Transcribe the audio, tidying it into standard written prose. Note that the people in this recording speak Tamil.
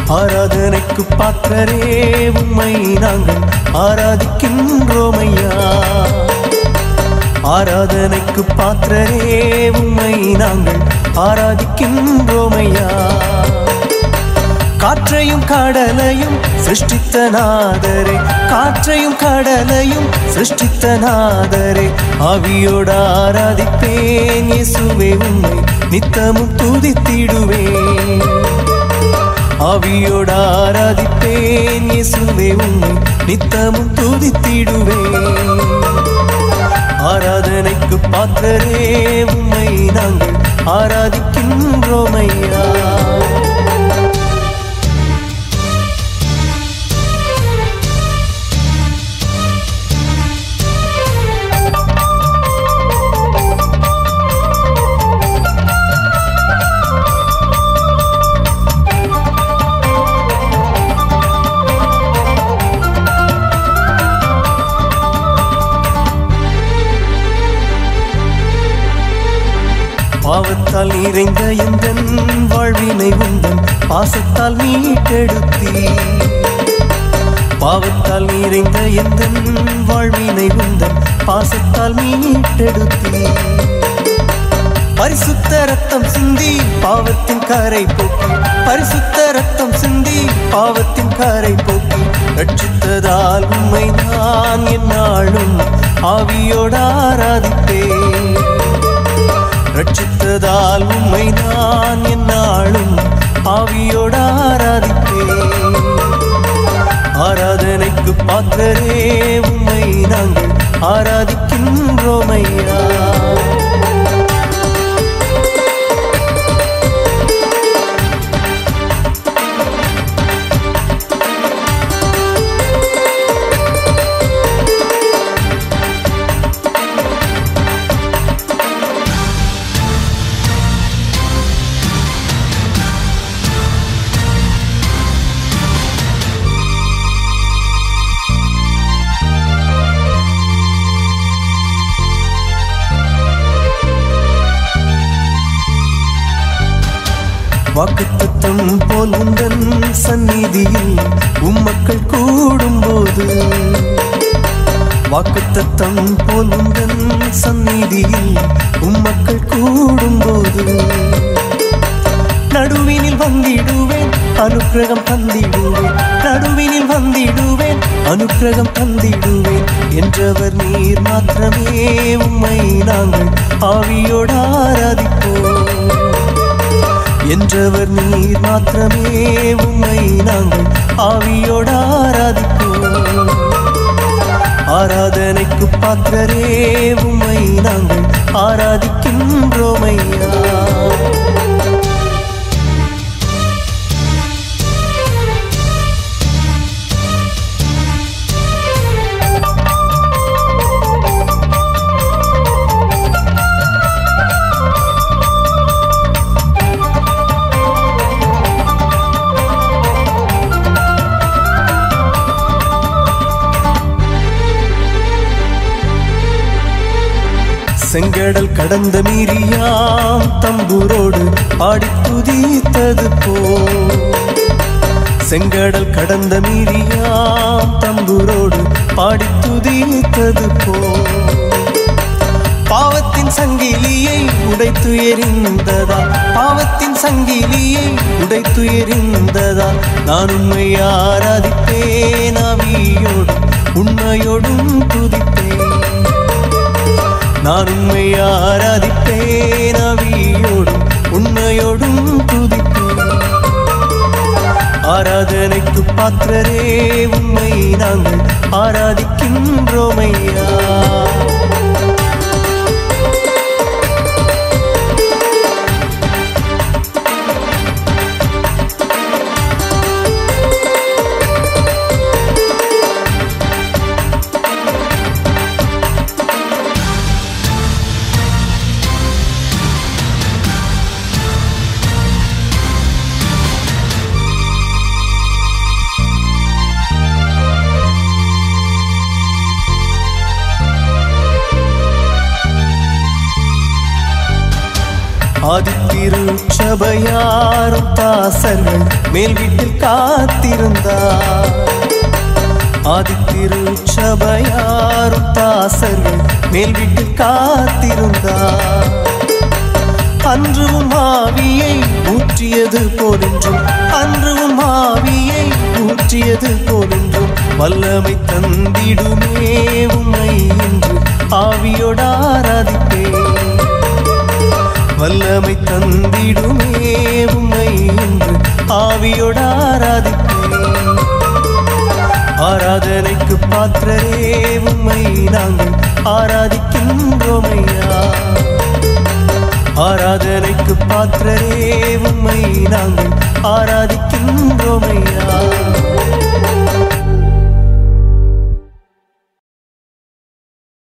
ஆராதனைக்கு பாத்திரரே உம்மை நாங்கள் ஆராதிக்கின்றோமையா. ஆராதனைக்கு பாத்திரரே உம்மை நாங்கள் ஆராதிக்கின்றோமையா. காற்றையும் கடலையும் சிருஷ்டித்த நாதரே, காற்றையும் கடலையும் சிருஷ்டித்த நாதரே, ஆவியோடு ஆராதிப்பேன் இயேசுவே உம்மை நித்தமும் துதித்திடுவேன். ஆவியோடு ஆராதிப்பேன் இயேசுவே உம்மை நித்தமும் துதித்திடுவேன். ஆராதனைக்கு பாத்திரரே உம்மை நாங்கள் ஆராதிக்கின்றோமையா. பாவத்தால் நிறைந்த எந்தன் வாழ்வினை உந்தன் பாசத்தால் மீட்டெடுத்தீ. பாவத்தால் நிறைந்த எந்தன் வாழ்வினை உந்தன் பாசத்தால் மீட்டெடுத்தீ. பரிசுத்த ரத்தம் சிந்தி பாவத்தின் கரை போக்கி, பரிசுத்த ரத்தம் சிந்தி பாவத்தின் கரை போக்கி, ரட்சித்ததால் உம்மை நான் எந்நாளும் ஆவியோடு ஆராதிப்பேன். ரட்சித்ததால் உம்மை நான் எந்நாளும் ஆவியோடு ஆராதிப்பேன். ஆராதனைக்கு பாத்திரரே உம்மை நாங்கள் ஆராதிக்கின்றோமையா. வாக்குத்தத்தம் போல் உந்தன் சந்நிதியில் உம்மக்கள் கூடும்போது, வாக்குத்தத்தம் போல் உந்தன் சந்நிதியில் உம்மக்கள் கூடும்போது, நடுவினில் வந்திடுவேன் அனுக்கிரகம் தந்திடுவேன், நடுவினில் வந்திடுவேன் அனுக்கிரகம் தந்திடுவேன். என்றவர் நீர் மாத்திரமே உம்மை நாங்கள் ஆவியோடு ஆராதிப்போம். என்றவர் நீர் மாத்திரமே உம்மை நாங்கள் ஆவியோடு ஆராதிப்போம். ஆராதனைக்கு பாத்திரரே உம்மை நாங்கள் ஆராதிக்கின்றோமையா. செங்கடல் கடந்த மீரியாம் தம்புரோடு பாடி துதித்தது போ, செங்கடல் கடந்த மீரியாம் தம்புரோடு பாடி துதித்தது போ. பாவத்தின் சங்கிலியை உடைத்து எறிந்ததால், பாவத்தின் சங்கிலியை உடைத்து எறிந்ததால், நான் உம்மை ஆராதிப்பேன் ஆவியோடும் உண்மையோடும் துதிப்பேன். நான் உம்மை ஆராதிப்பேன் ஆவியோடும் உண்மையோடும் துதிப்பேன். ஆராதனைக்கு பாத்திரரே உம்மை நாங்கள் ஆராதிக்கின்றோமையா. ஆதித்திருச்சபையாரும் தாசர்கள் மேல் வீட்டில் காத்திருந்தார். ஆதித்திருச்சபையாரும் தாசர்கள் மேல் வீட்டில் காத்திருந்தார். அன்றும் ஆவியை ஊற்றியது போலென்றும் அன்றும் ஆவியை ஊற்றியது போலென்றும் வல்லமை தந்திடுமே உம்மை என்று ஆவியோடு ஆராதிப்பேன். வல்லமை தந்திடுமே உம்மை என்று ஆவியோடு ஆராதிப்பேன். ஆராதனைக்கு பாத்திரரே உம்மை நாங்கள் ஆராதிக்கின்றோமையா. ஆராதனைக்கு பாத்திரரே உம்மை நாங்கள் ஆராதிக்கின்றோமையா.